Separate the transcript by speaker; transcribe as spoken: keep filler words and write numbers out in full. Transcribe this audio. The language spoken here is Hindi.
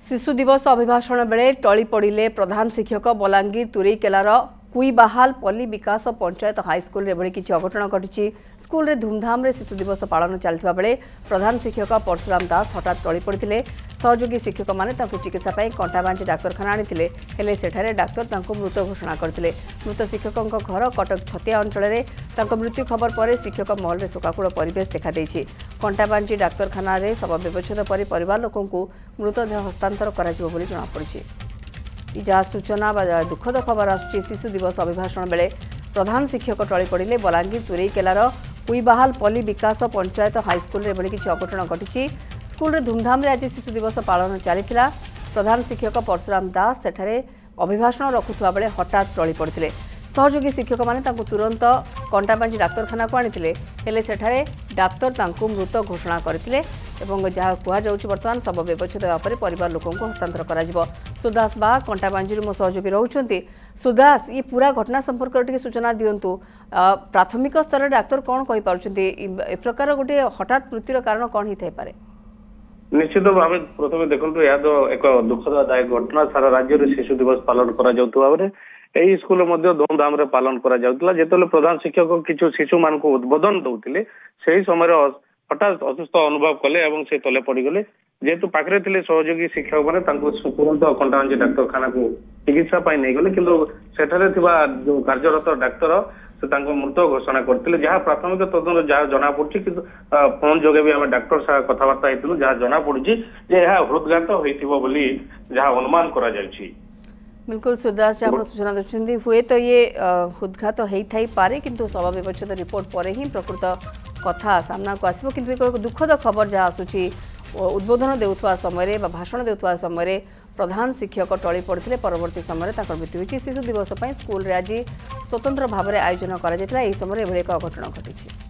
Speaker 1: शिशु दिवस अभिभाषण बेले टली पड़े प्रधान शिक्षक बलांगीर तुरईकेलार कुईबाहाल पल्ली विकास पंचायत हाईस्कल एभली किसी अघटन घटी स्कूल रे धूमधाम रे शिशु दिवस पालन चलता बेले प्रधान शिक्षक परशुराम दास हठात टली पड़े सहयोगी शिक्षक माने चिकित्सा कंटाबांजी डाक्तखाना आनी हेले सेठारे डाक्तर तांको मृत घोषणा करथिले। मृत शिक्षकों घर कटक छतिया अंचल में मृत्यु खबर पर शिक्षक महल में शोकाकूल परिवेश देखा देछि। कंटाबांजी डाक्तखाना रे शव व्यवच्छेद पर परिवार लोकों को मृतदेह हस्तांतर कराजिबो बोली जଣା पड़िछि। जहाँ सूचना दुखद खबर आसुछि शिशु दिवस अभिभाषण बेले प्रधान शिक्षक टली पड़े बलांगीर तुरईकेलार कुईबाहाल पल्ली विकास पंचायत हाईस्कल में एभली किसी अघटन घटी स्कूल रे धूमधाम रे आज शिशु दिवस पालन चलीथिला। प्रधान शिक्षक परशुराम दास सेठारे अभिभाषण रखुवा बेले हठात टली पड़े सहयोगी शिक्षक माने तांको तुरंत कंटाबांजी डाक्तखाना को आनी हेले सेठारे डाक्तर तांको मृत घोषणा करथिले एवं जहाँ कहुযাଉଛି बर्तमान सब व्यवच्छेद होगा परिवार लोकों को हस्तांतर करा। सुदास बा कंटाबांजी मो सहयोगी रहउछंती। सुदास ये पूरा घटना संपर्क टिके सूचना दियंतु। प्राथमिक स्तर डाक्तर कौन कहि पारुछंती ए प्रकार गोटे हठात मृत्युर कारण कौन ही थाई पारे?
Speaker 2: निश्चित भाव प्रथम देखो या तो एक दुखदायक घटना सारा राज्य में शिशु दिवस पालन कर स्कूल धूमधाम रे पालन कर प्रधान शिक्षक किछु शिशु मान को उद्बोधन दौले से समय हठात असुस्थ अनुभव कले और से तले पड़गले जेहेतु पाखे थे सहयोगी शिक्षक मैंने तुरंत कंटाबांजी डाक्तखाना को चिकित्सा नहीं गले कि सेठारे जो कार्यरत डाक्तर से मृत घोषणा करते जहाँ प्राथमिक तदन जहाँ जना पड़ी कि फोन जोगे भी आम डाक्तर साथ कथबार्ता होती जहाँ जना पड़ी हृदघात होती जहाँ अनुमान करा जायछि।
Speaker 1: बिल्कुल सुदास जहाँ सूचना देखते हुए तो ये हृदघात होता पारे किंतु शव व्यवच्छेद रिपोर्ट पर ही प्रकृत कथा सामना को आसो कि दुखद खबर जहाँ आसूची उद्बोधन देउथवा समय भाषण देउथवा समय प्रधान शिक्षक टली पड़ते परवर्ती समय मृत्यु होती। शिशु दिवस स्कूल रे आज स्वतंत्र भाव में आयोजन कर समय एभली एक अघटन घटी।